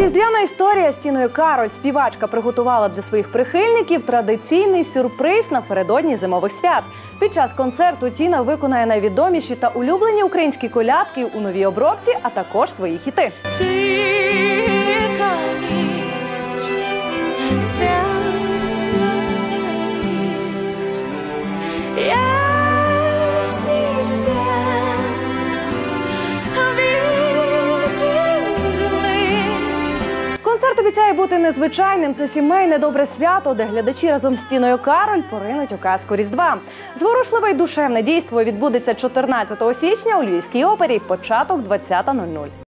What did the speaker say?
Різдвяна історія з Тіною Кароль. Співачка приготувала для своїх прихильників традиційний сюрприз напередодні зимових свят. Під час концерту Тіна виконає найвідоміші та улюблені українські колядки у новій обробці, а також свої хіти. Концерт обіцяє бути незвичайним. Це сімейне добре свято, де глядачі разом з Тіною Кароль поринуть у казку Різдва. Зворушливе й душевне дійство відбудеться 14 січня у Львівській опері, початок 20:00.